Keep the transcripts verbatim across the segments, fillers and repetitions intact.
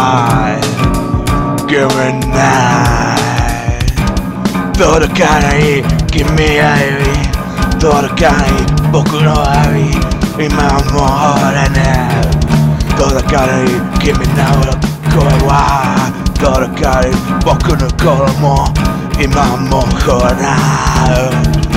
shy. Give me nine. Todo cara ahí, give me ahí. Todo cara ahí, poco no hay. Y me amor en él. Todo cara ahí, give me now. Coa. Todo cara ahí, poco no colmo. Y me amor en él.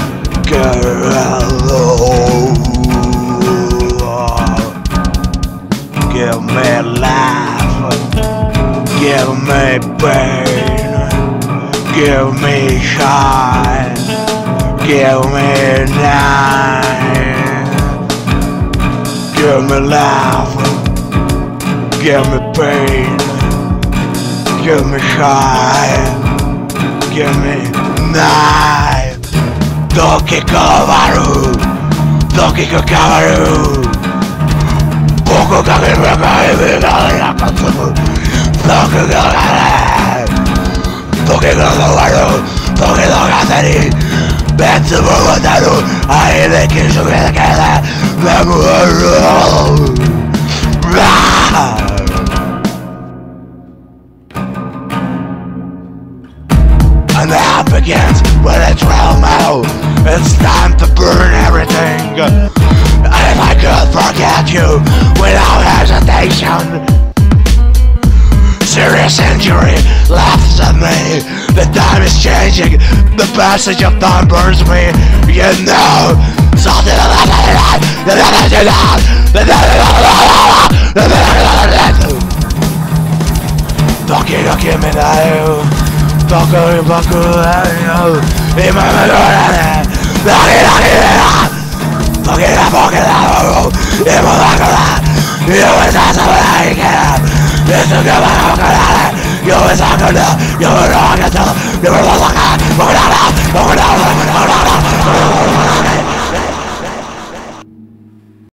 Give me life, give me pain, give me shine, give me night, give me life, give me pain, give me shine, give me night. Donkey Kamaru, Donkey Kamaru. Poco que me cae de la canción. Toque de la Toque de la Toque de la serie. Vete por Guantánamo. Ahí de que yo me quede. Me muero. And the app begins with a trail metal. It's time to burn everything. And if I could forget you without hesitation. Serious injury laughs at me. The time is changing. The passage of time burns me. You know something Donkey Donkey me now. Donkey Donkey now. Y me melora. Donkey Donkey Donkey la boca la y me va a colar. Y yo me estás a ver que esto que va a colar. Yo me saco no. Yo me lo hago todo. Yo me lo saco. Yo me lo hago. Yo me lo hago. Yo me lo hago.